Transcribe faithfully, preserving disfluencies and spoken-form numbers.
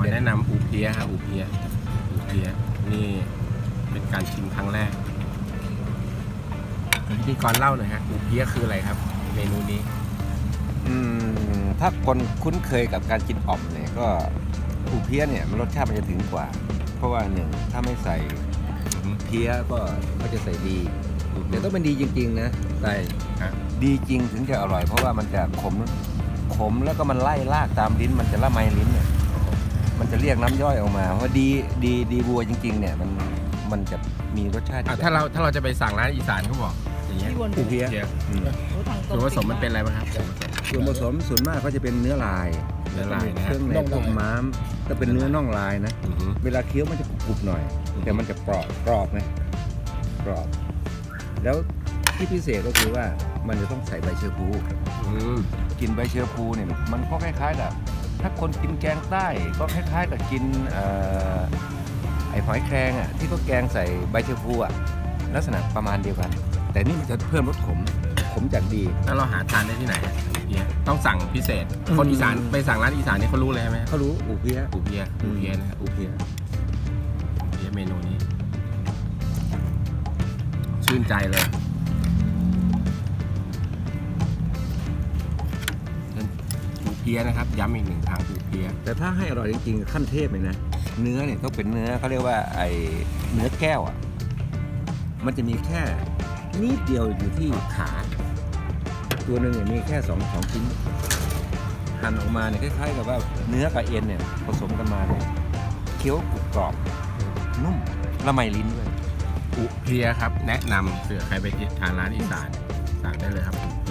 แนะนำอูเพียครับอูเพียอูเพียนี่เป็นการชิมครั้งแรกพิธีกรเล่าหน่อยฮะอูเพียคืออะไรครับเมนูนี้อืมถ้าคนคุ้นเคยกับการกินอ่อมเนี่ยก็อูเพียเนี่ยมันรสชาติมันจะถึงกว่าเพราะว่าหนึ่งถ้าไม่ใส่เพี้ยก็ก็จะใส่ดีเดี๋ยวต้องเป็นดีจริงๆนะใส่ดีจริงถึงจะอร่อยเพราะว่ามันจะขมขมแล้วก็มันไล่ลากตามลิ้นมันจะละไมลิ้นเนี่ยมันจะเรียกน้ำย่อยออกมาเพราะดีดีดีบัวจริงๆเนี่ยมันมันจะมีรสชาติถ้าเราถ้าเราจะไปสั่งร้านอีสานเขาบอกอย่างเงี้ยอูเพียส่วนผสมมันเป็นอะไรบ้างครับส่วนผสมส่วนมากก็จะเป็นเนื้อลายเนื้อลายนะเครื่องในพวกม้ามก็เป็นเนื้อน่องลายนะเวลาเคี้ยวมันจะกรุบหน่อยแต่มันจะกรอบกรอบไหมกรอบแล้วที่พิเศษก็คือว่ามันจะต้องใส่ใบเชอพูกินใบเชอพูเนี่ยมันก็คล้ายๆกับถ้าคนกินแกงใต้ก็คล้ายๆกับกินไอ้หอยแครงอ่ะที่เขาแกงใส่ใบเชอพูอ่ะลักษณะประมาณเดียวกันแต่นี่มันจะเพิ่มรสขมขมจากดีแล้วเราหาทานได้ที่ไหนต้องสั่งพิเศษคนอีสานไปสั่งร้านอีสานนี่เขารู้เลยไหมเขารู้อูเพียอูเพียอูเพียนะอูเพียอูเพียเมนูนี้ชื่นใจเลยอูเพียนะครับย้ำอีกหนึ่งครั้งอูเพียแต่ถ้าให้อร่อยจริงๆขั้นเทพเลยนะเนื้อเนี่ยต้องเป็นเนื้อเขาเรียกว่าไอ้เนื้อแก้วอ่ะมันจะมีแค่นิดเดียวอยู่ที่ขาตัวหนึ่งเนี่ยมีแค่สองสองชิ้นหั่นออกมาเนี่ยคล้ายๆกับว่าเนื้อกับเอ็นเนี่ยผสมกันมาเนี่ยเคี้ยวกรุบกรอบนุ่มละไมลิ้นด้วยอูเพียครับแนะนำเผื่อใครไปทานร้านอีสานสั่งได้เลยครับ